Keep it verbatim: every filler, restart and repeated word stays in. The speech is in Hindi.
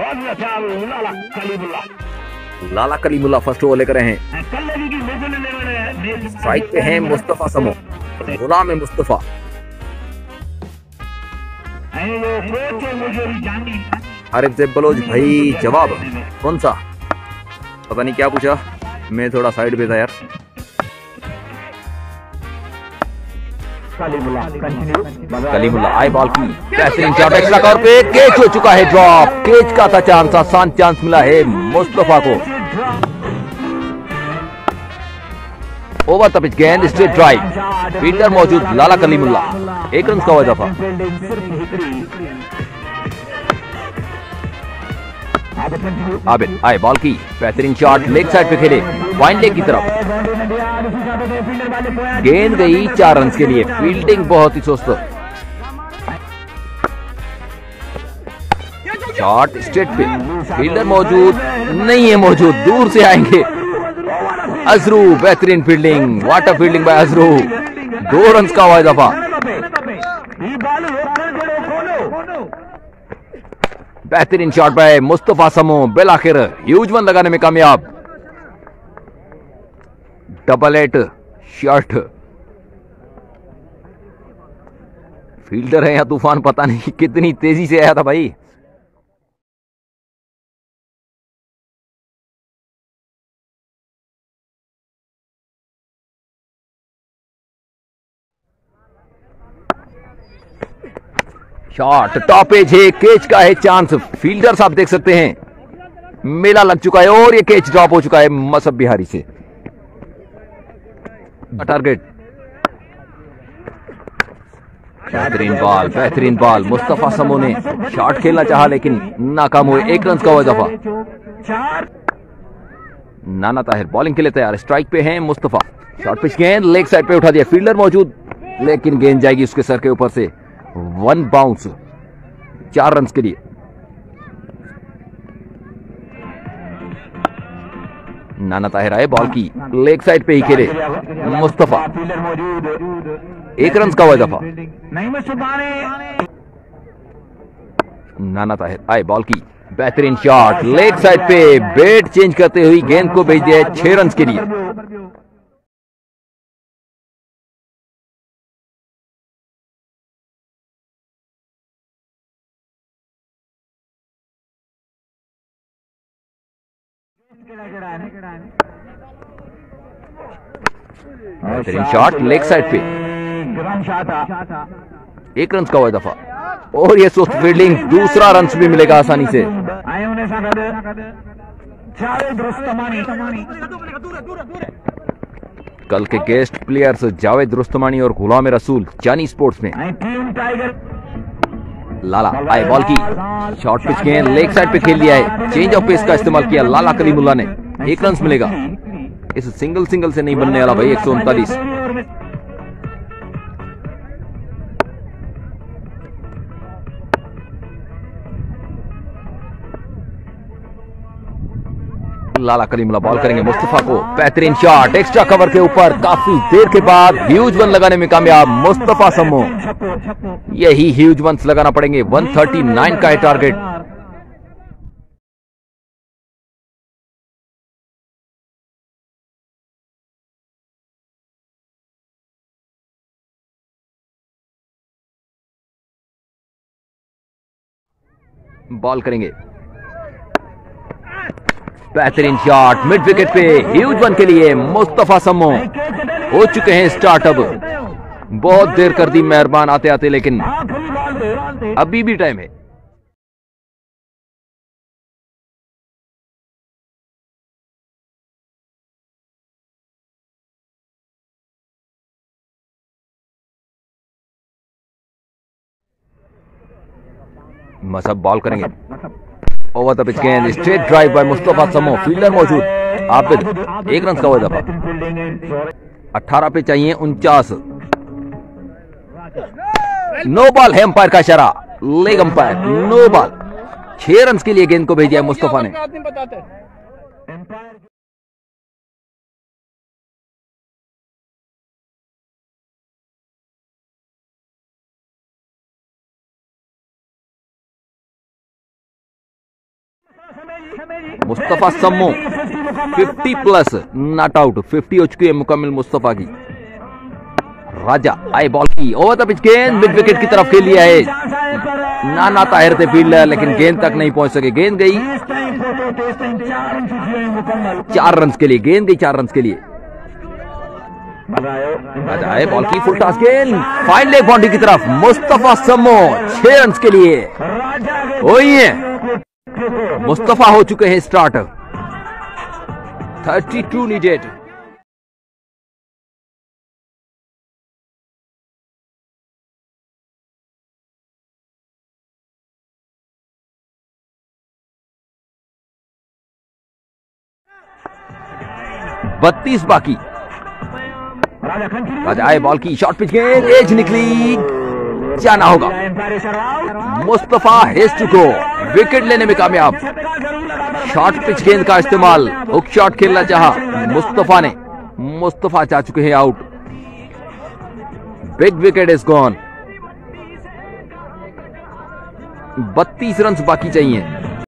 लाला कलीमुल्ला फर्स्ट ओवर लेकर रहे हैं। स्ट्राइक पे हैं मुस्तफा समो, गुलाम है मुस्तफा। आरिफ ज़ेब बलोच भाई जवाब कौन सा, पता नहीं क्या पूछा, मैं थोड़ा साइड पे था यार। कलीमुल्ला आई बॉल की बेहतरीन शॉट, एक्स्ट्रा कवर पे कैच हो चुका है, ड्रॉप। कैच का था चांस, आसान चांस मिला है मुस्तफा को। ओवर द पिच, गेंद स्ट्रेट ड्राइव, फील्डर मौजूद लाला कलीमुल्ला, एक रन का हुआ दफा। आबिद आए बॉल की बेहतरीन शॉट, लेग साइड पे खेले, वाइन लेग की तरफ, गेंद गई चार रन के लिए। फील्डिंग बहुत ही सुस्त, शॉट स्ट्रेट पे, फील्डर मौजूद नहीं है, मौजूद दूर से आएंगे। अजरू बेहतरीन फील्डिंग, वाटर फील्डिंग बाय अजरू, दो रन का हुआ दफा। बेहतरीन शॉट बाय मुस्तफा समो, बिल आखिर ह्यूज वन लगाने में कामयाब। डबल एट शॉट, फील्डर है या तूफान पता नहीं कितनी तेजी से आया था भाई। शॉट टॉप एज है, कैच का है चांस, फील्डर साहब देख सकते हैं, मेला लग चुका है और ये कैच ड्रॉप हो चुका है मसब बिहारी से। टारगेट, बेहतरीन बॉल, बेहतरीन बॉल, मुस्तफा समो ने शॉट खेलना चाहा लेकिन नाकाम हुए, एक रन का हुआ दफा। नाना ताहिर बॉलिंग के लिए तैयार, स्ट्राइक पे हैं मुस्तफा, शॉर्ट पिच गेंद लेग साइड पे उठा दिया, फील्डर मौजूद लेकिन गेंद जाएगी उसके सर के ऊपर से, वन बाउंस, चार रन के लिए। नाना ताहिर आए बॉल की लेग साइड पे ही खेले, मुस्तफा एक रन का हुआ दफा। नाना ताहिर आए बॉल की बेहतरीन शॉट, लेग साइड पे बैट चेंज करते हुए गेंद को भेज दिया छह रन के लिए। बेहतरीन शॉट लेग साइड पे, एक रन का हुआ दफा, और ये सुस्त फील्डिंग, दूसरा रन भी मिलेगा आसानी से। कल के गेस्ट प्लेयर्स जावेद रुस्तमानी और गुलाम रसूल जानी स्पोर्ट्स में। लाला आए बॉल की शॉर्ट पिच गेंद लेग साइड पे खेल लिया है, चेंज ऑफ पेस का इस्तेमाल किया लाला कलीमुल्ला ने, एक रन मिलेगा। इस सिंगल सिंगल से नहीं बनने वाला भाई, एक सौ उनतालीस। लाला कलीमुल्ला बॉल करेंगे मुस्तफा को, बेहतरीन शॉट, एक्स्ट्रा कवर के ऊपर, काफी देर के बाद ह्यूज वन लगाने में कामयाब मुस्तफा समो। यही ह्यूज वंस लगाना पड़ेंगे, एक सौ उनतालीस का है टारगेट। बॉल करेंगे, बेहतरीन शॉट, मिड विकेट पे ह्यूज वन के लिए मुस्तफा समो हो चुके हैं स्टार्ट। अब बहुत देर कर दी मेहरबान आते आते, लेकिन अभी भी टाइम है। मसब बॉल करेंगे, ओवर द पिच गेंद स्ट्रेट ड्राइव बाय मुस्तफा समो, फील्डर मौजूद आबिद, एक रन का हुआ दफा। अठारह पे चाहिए उनचास। नो बॉल है अंपायर का इशारा, लेग अंपायर, नो बॉल। छह रन के लिए गेंद को भेजा है मुस्तफा ने। मुस्तफा सम्मो fifty plus not out, fifty हो चुकी है मुकम्मल मुस्तफा की। राजा आए बॉल की ओवर द पिच, गेंद मिड विकेट की तरफ खेल लिया है। नाना ताहिर थे फील्डर लेकिन गेंद तक नहीं पहुंच सके। गेंद गई चार रन के लिए, गेंद गई चार रन के लिए। राजा आए बॉल की फुल टॉस, गेंद फाइन लेग बाउंड्री की तरफ। मुस्तफा सम्मो छह रन के लिए। वही है मुस्तफा हो चुके हैं स्टार्ट। Thirty two needed. बत्तीस बाकी। राजा आए बॉल की शॉर्ट पिच, गेंद एज निकली, जाना होगा। मुस्तफा हेज टू गो, विकेट लेने में कामयाब। शॉर्ट पिच गेंद का इस्तेमाल, हुक शॉट खेलना चाहा मुस्तफा ने, मुस्तफा जा चुके हैं out. Big wicket is gone. बत्तीस रन बाकी चाहिए।